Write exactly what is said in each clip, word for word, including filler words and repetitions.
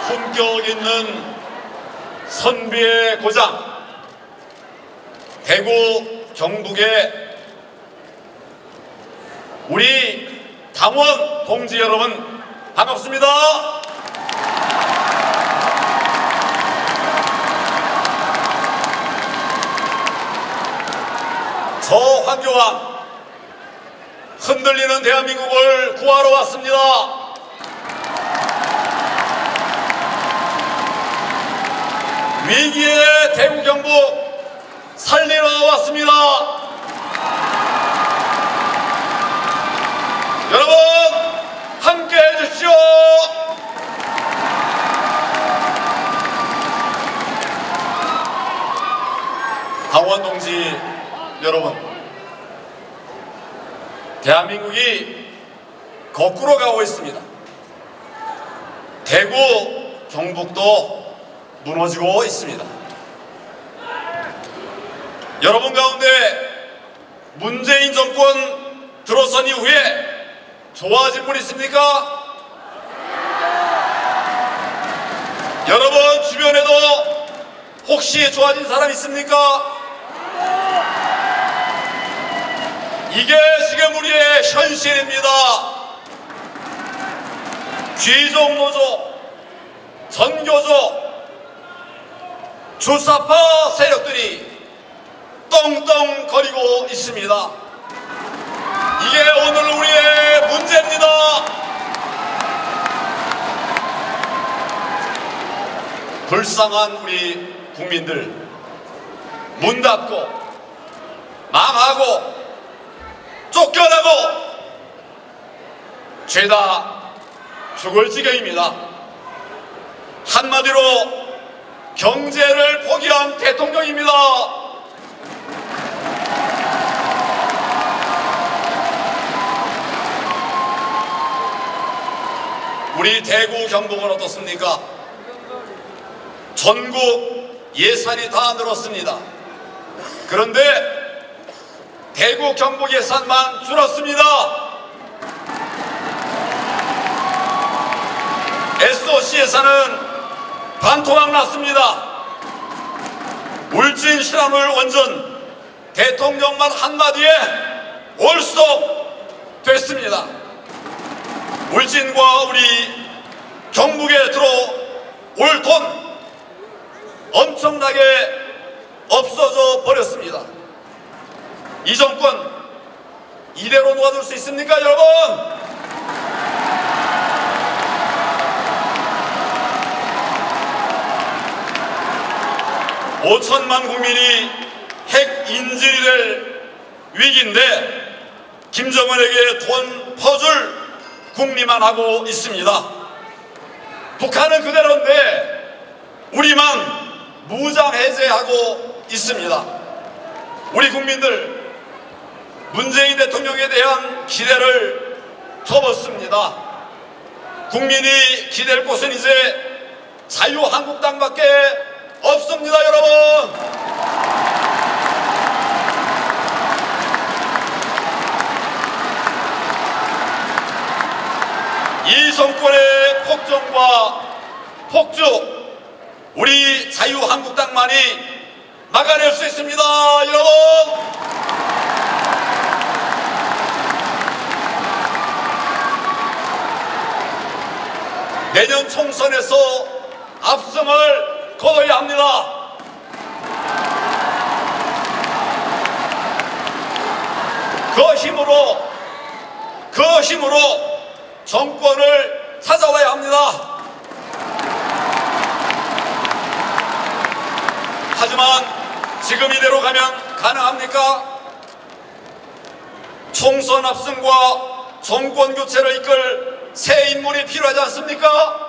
품격 있는 선비의 고장 대구 경북의 우리 당원 동지 여러분 반갑습니다. 저 황교안 흔들리는 대한민국을 구하러 왔습니다. 위기의 대구 경북 살리러 왔습니다. 여러분 함께 해주십시오. 당원 동지 여러분, 대한민국이 거꾸로 가고 있습니다. 대구 경북도 무너지고 있습니다. 여러분 가운데 문재인 정권 들어선 이후에 좋아진 분 있습니까? 여러분 주변에도 혹시 좋아진 사람 있습니까? 이게 지금 우리의 현실입니다. 귀족노조, 전교조, 주사파 세력들이 떵떵거리고 있습니다. 이게 오늘 우리의 문제입니다. 불쌍한 우리 국민들 문 닫고 망하고 쫓겨나고 죄다 죽을 지경입니다. 한마디로 경제를 포기한 대통령입니다. 우리 대구 경북은 어떻습니까? 전국 예산이 다 늘었습니다. 그런데 대구 경북 예산만 줄었습니다. 에스오씨 예산은 반토막 났습니다. 울진 신한울 원전 대통령만 한마디에 올속 됐습니다. 울진과 우리 경북에 들어올 돈 엄청나게 없어져 버렸습니다. 이 정권 이대로 놓아둘 수 있습니까, 여러분? 오천만 국민이 핵 인질이 될 위기인데 김정은에게 돈 퍼줄 궁리만 하고 있습니다. 북한은 그대로인데 우리만 무장 해제하고 있습니다. 우리 국민들 문재인 대통령에 대한 기대를 접었습니다. 국민이 기댈 곳은 이제 자유한국당밖에 없습니다, 여러분. 이 정권의 폭정과 폭주 우리 자유한국당만이 막아낼 수 있습니다, 여러분. 내년 총선에서 압승을 거둬야 합니다. 그 힘으로 그 힘으로 정권을 찾아와야 합니다. 하지만 지금 이대로 가면 가능합니까? 총선 압승과 정권 교체를 이끌 새 인물이 필요하지 않습니까?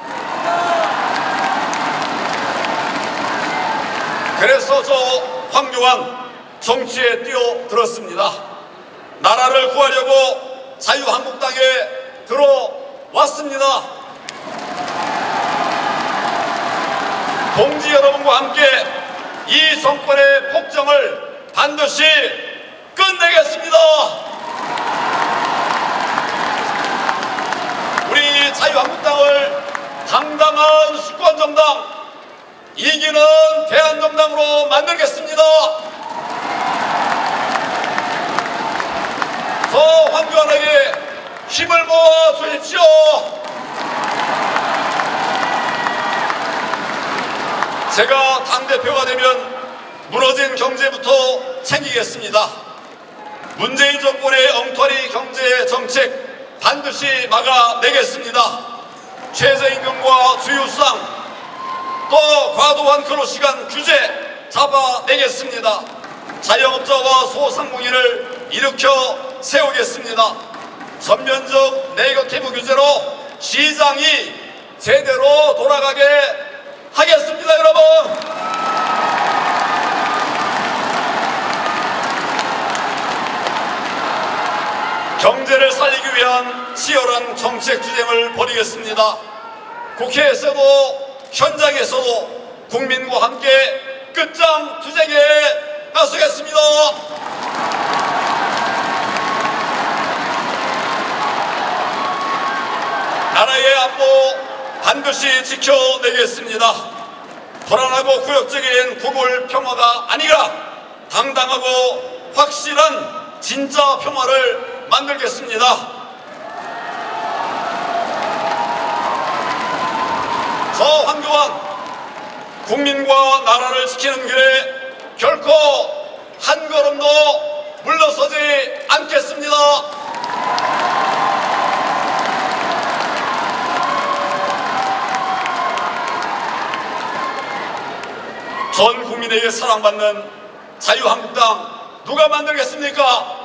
그래서 저 황교안 정치에 뛰어들었습니다. 나라를 구하려고 자유한국당에 들어왔습니다. 동지 여러분과 함께 이 정권의 폭정을 반드시 끝내겠습니다. 우리 자유한국당을 당당한 정당, 이기는 대한정당으로 만들겠습니다. 저 황교안에게 힘을 모아 주십시오. 제가 당대표가 되면 무너진 경제부터 챙기겠습니다. 문재인 정권의 엉터리 경제 정책 반드시 막아내겠습니다. 최저임금과 주유상, 또 과도한 근로시간 규제 잡아내겠습니다. 자영업자와 소상공인을 일으켜 세우겠습니다. 전면적 네거티브 규제로 시장이 제대로 돌아가게 하겠습니다, 여러분. 경제를 살리기 위한 치열한 정책 투쟁을 벌이겠습니다. 국회에서도 현장에서도 국민과 함께 끝장 투쟁에 나서겠습니다. 나라의 안보 반드시 지켜내겠습니다. 불안하고 구역적인 구글 평화가 아니라 당당하고 확실한 진짜 평화를 만들겠습니다. 저 황교안, 국민과 나라를 지키는 길에 결코 한 걸음도 물러서지 않겠습니다. 전 국민에게 사랑받는 자유한국당 누가 만들겠습니까?